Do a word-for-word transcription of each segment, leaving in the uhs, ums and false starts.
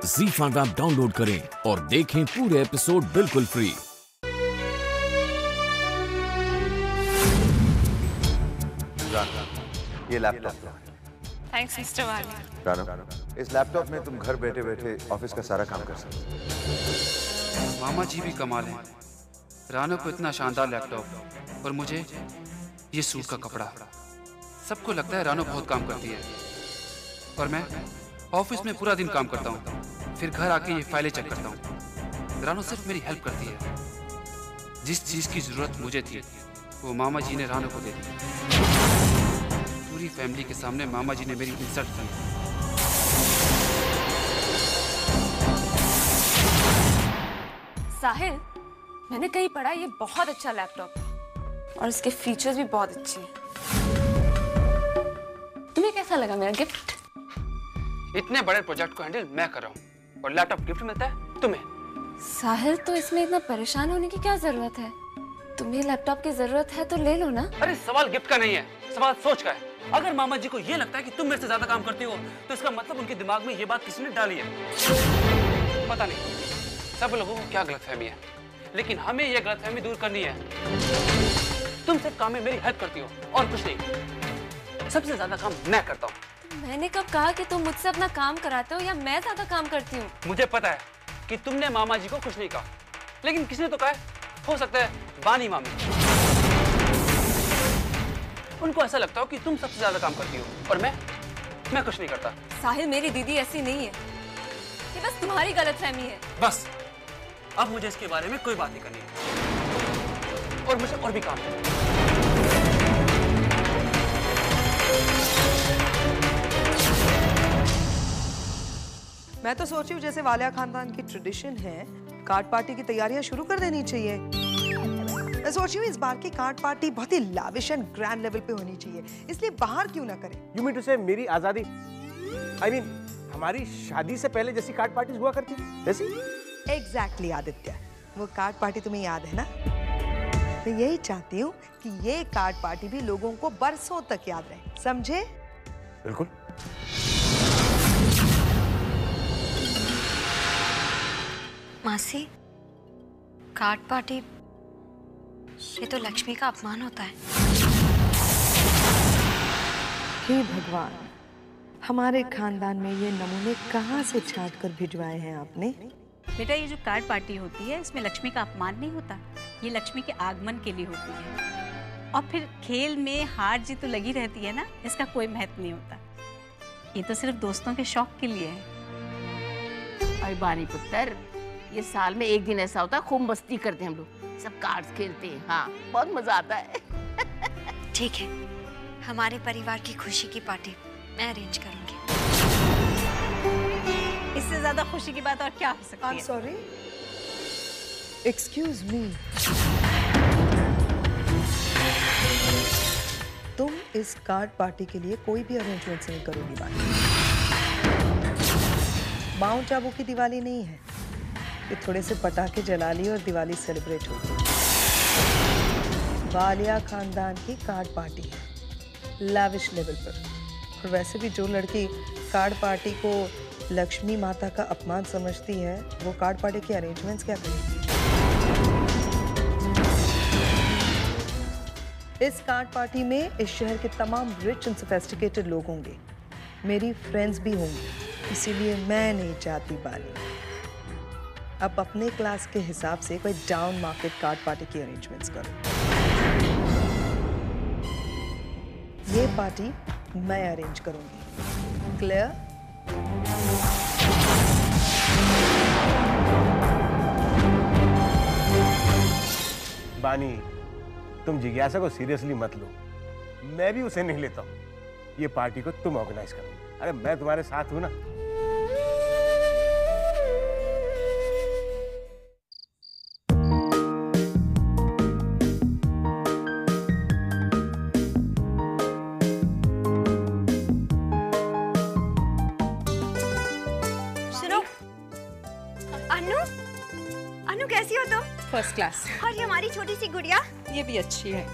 ज़ी five app download करें और देखें पूरे एपिसोड बिल्कुल फ्री। ये लैपटॉप। थैंक्स मिस्टर वाली। रानो, इस लैपटॉप में तुम घर बैठे बैठे ऑफिस का सारा काम कर सकते हो। मामा जी भी कमाल हैं। रानो को इतना शानदार लैपटॉप और मुझे ये सूट का कपड़ा। सबको लगता है रानो बहुत काम करती है और मैं ऑफिस में पूरा दिन काम करता हूँ, फिर घर आके ये फाइलें चेक करता हूँ। रानो सिर्फ मेरी हेल्प करती है। जिस चीज़ की ज़रूरत मुझे थी वो मामा जी ने रानो को दे दी। पूरी फैमिली के सामने मामा जी ने मेरी इंसल्ट की। साहिल, मैंने कहीं पढ़ा ये बहुत अच्छा लैपटॉप है और इसके फीचर्स भी बहुत अच्छे हैं। तुम्हें कैसा लगा मेरा गिफ्ट? इतने बड़े प्रोजेक्ट को हैंडल मैं कर रहा हूँ और लैपटॉप गिफ्ट मिलता है तुम्हें। साहिल, तो इसमें इतना परेशान होने की क्या जरूरत है? तुम्हें लैपटॉप की जरूरत है तो ले लो ना। अरे सवाल गिफ्ट का नहीं है, सवाल सोच का है। अगर मामा जी को ये लगता है कि तुम मेरे से ज्यादा काम करती हो तो इसका मतलब उनके दिमाग में ये बात किसी ने डाली है। पता नहीं सब लोगों को क्या गलतफहमी है, लेकिन हमें ये गलतफहमी दूर करनी है। तुम सिर्फ काम में मेरी हेल्प करती हो और कुछ नहीं। सबसे ज्यादा काम मैं करता हूँ। मैंने कब कहा कि तुम मुझसे अपना काम कराते हो या मैं ज्यादा काम करती हूँ? मुझे पता है कि तुमने मामा जी को कुछ नहीं कहा, लेकिन किसने तो कहा है। हो सकता है बानी मामी। उनको ऐसा लगता हो कि तुम सबसे ज्यादा काम करती हो और मैं मैं कुछ नहीं करता। साहिल, मेरी दीदी ऐसी नहीं है, ये बस तुम्हारी गलतफहमी है। बस अब मुझे इसके बारे में कोई बात नहीं करनी है और मुझे और भी काम है। मैं तो सोची हूँ जैसे वालिया खानदान की ट्रेडिशन है, कार्ड पार्टी की तैयारियां शुरू कर देनी चाहिए। मैं सोची हूँ इस बार की कार्ड पार्टी बहुत ही लाविश एंड ग्रैंड लेवल पे होनी चाहिए, इसलिए बाहर क्यों ना करें। You mean to say मेरी आजादी, I mean हमारी शादी से पहले जैसी कार्ड पार्टीज हुआ करती जैसी? एग्जैक्टली आदित्य, वो कार्ड पार्टी तुम्हें याद है ना? मैं यही चाहती हूँ कि ये कार्ड पार्टी भी लोगों को बरसों तक याद रहे, समझे? बिल्कुल। मासी, कार्ड पार्टी ये तो लक्ष्मी का अपमान होता है। हे भगवान, हमारे खानदान में ये नमूने कहाँ से छांट कर भिजवाए हैं आपने? बेटा, ये जो कार्ड पार्टी होती है इसमें लक्ष्मी का अपमान नहीं होता, ये लक्ष्मी के आगमन के लिए होती है। और फिर खेल में हार जीत तो लगी रहती है ना, इसका कोई महत्व नहीं होता। ये तो सिर्फ दोस्तों के शौक के लिए है। अरे बानी पुत्र, ये साल में एक दिन ऐसा होता है, खूब मस्ती करते हैं हम लोग, सब कार्ड्स खेलते हैं। हाँ, बहुत मजा आता है। ठीक है, हमारे परिवार की खुशी की पार्टी मैं अरेंज करूंगी। इससे ज्यादा खुशी की बात और क्या हो सकती है? I'm sorry. Excuse me. तुम इस कार्ड पार्टी के लिए कोई भी अरेंजमेंट्स नहीं करोगी बात। माउंट आबू की दिवाली नहीं है कि थोड़े से पटाखे जला लिए और दिवाली सेलिब्रेट होगी। वालिया खानदान की कार्ड पार्टी है, लाविश लेवल पर। और वैसे भी जो लड़की कार्ड पार्टी को लक्ष्मी माता का अपमान समझती है, वो कार्ड पार्टी के अरेंजमेंट्स क्या करेगी? इस कार्ड पार्टी में इस शहर के तमाम रिच एंड सोफिस्टिकेटेड लोग होंगे, मेरी फ्रेंड्स भी होंगी, इसीलिए मैं नहीं चाहती बाली अब अपने क्लास के हिसाब से कोई डाउन मार्केट कार्ड पार्टी की अरेंजमेंट्स करो। ये पार्टी मैं अरेंज करूंगी, क्लियर? बानी, तुम जिज्ञासा को सीरियसली मत लो, मैं भी उसे नहीं लेता हूँ। ये पार्टी को तुम ऑर्गेनाइज करो। अरे मैं तुम्हारे साथ हूं ना। कैसी हो तुम? First class. और ये हमारी छोटी सी गुड़िया? ये भी अच्छी है।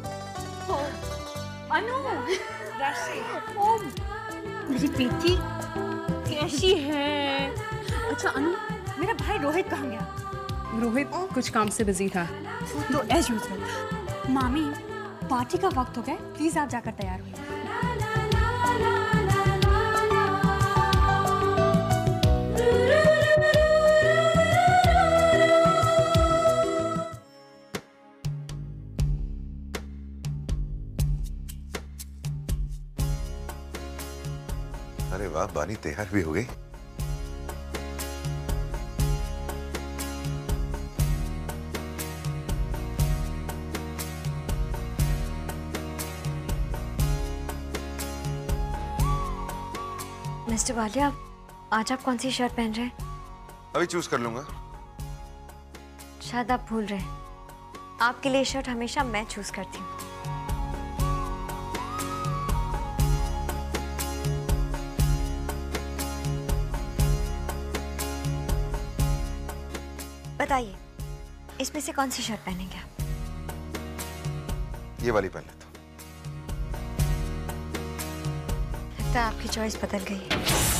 अनु, राशि, मेरी बेटी कैसी है? अच्छा अनु, मेरा भाई रोहित कहाँ गया? रोहित कुछ काम से बिजी था। तो एज यूजुअल। मामी, पार्टी का वक्त हो गया, प्लीज आप जाकर तैयार होइए। अरे वाह, बानी तैयार भी हो गई। मिस्टर वालिया, आज आप कौन सी शर्ट पहन रहे हैं? अभी चूज कर लूंगा। शायद आप भूल रहे हैं, आपके लिए शर्ट हमेशा मैं चूज करती हूँ। बताइए, इसमें से कौन सी शर्ट पहनेंगे आप? ये वाली पहन लेता हूँ। लगता है आपकी चॉइस बदल गई है।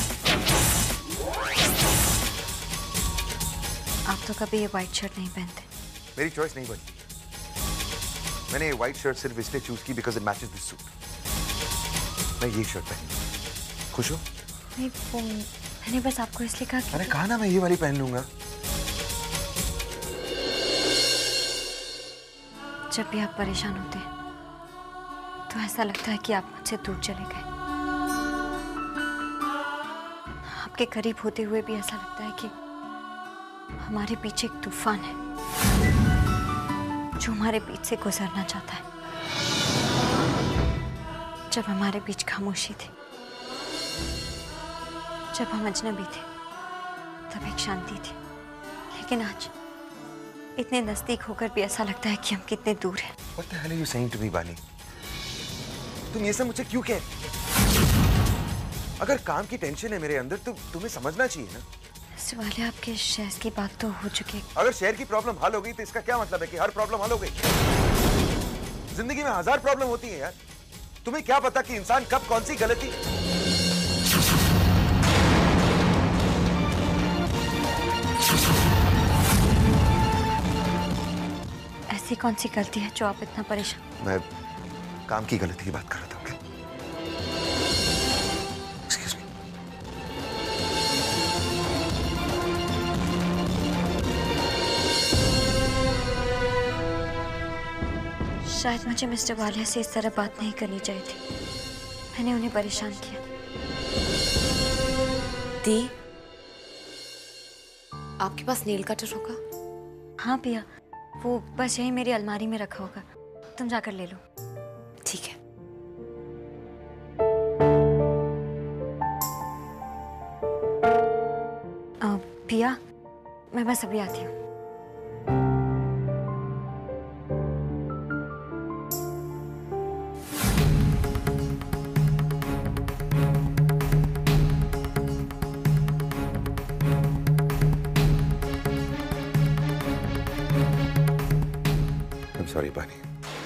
आप तो कभी ये व्हाइट शर्ट नहीं पहनते। मेरी चॉइस नहीं बदली। मैंने ये व्हाइट शर्ट सिर्फ इसलिए चूज की because it matches this suit. मैं ये शर्ट पहनी। खुश हो? नहीं, वो मैंने बस आपको इसलिए कहा कि... अरे कहा ना मैं ये वाली पहन लूंगा। जब भी आप परेशान होते हैं तो ऐसा लगता है कि आप मुझसे दूर चले गए। आपके करीब होते हुए भी ऐसा लगता है कि हमारे पीछे एक तूफान है जो हमारे बीच से गुजरना चाहता है। जब हमारे बीच खामोशी थी, जब हम अजनबी थे, तब एक शांति थी। लेकिन आज इतने नजदीक होकर भी ऐसा लगता है कि हम कितने दूर हैं। What the hell are you saying to me, बानी? तुम ये सब मुझे क्यों कह? अगर काम की टेंशन है मेरे अंदर तो तुम्हें समझना चाहिए ना। मिस्टर वालिया, आपके शेयर की बात तो हो चुकी है। अगर शेयर की प्रॉब्लम हल हो गई तो इसका क्या मतलब है कि हर प्रॉब्लम हल हो गई? जिंदगी में हजार प्रॉब्लम होती है यार। तुम्हें क्या पता कि इंसान कब कौन सी गलती। ऐसी कौन सी गलती है जो आप इतना परेशान? मैं काम की गलती की बात कर रहा था। Excuse me. शायद मुझे मिस्टर वालिया से इस तरह बात नहीं करनी चाहिए थी। मैंने उन्हें परेशान किया। दी, आपके पास नेल कटर होगा? हाँ पिया, वो बस यही मेरी अलमारी में रखा होगा, तुम जाकर ले लो। ठीक है। आ, पिया, मैं बस अभी आती हूँ। सॉरी बानी,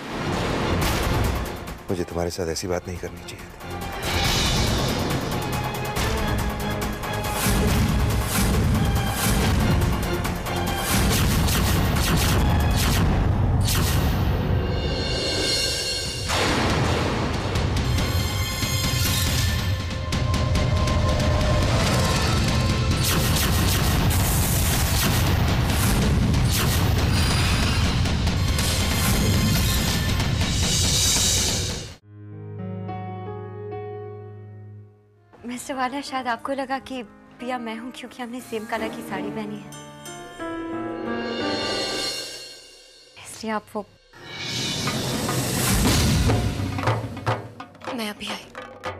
मुझे तुम्हारे साथ ऐसी बात नहीं करनी चाहिए थी। मिस्टर वालिया, शायद आपको लगा कि पिया मैं हूं क्योंकि हमने सेम कलर की साड़ी पहनी है, इसलिए आप वो... मैं अभी आई।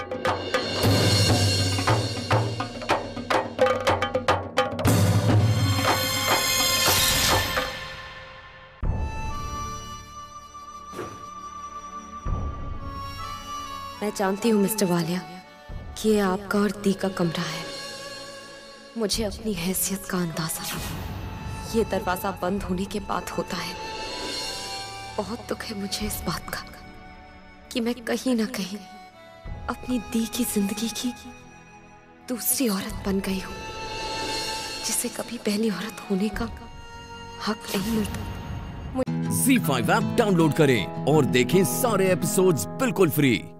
मैं जानती हूँ मिस्टर वालिया कि ये आपका और दी का कमरा है। मुझे अपनी हैसियत का अंदाजा ये दरवाजा बंद होने के बाद होता है। बहुत दुख है मुझे इस बात का कि मैं कहीं ना कहीं अपनी दी की जिंदगी की दूसरी औरत बन गई हूँ, जिसे कभी पहली औरत होने का हक नहीं मिलता। ज़ी फाइव ऐप डाउनलोड करें और देखें सारे एपिसोड्स बिल्कुल फ्री।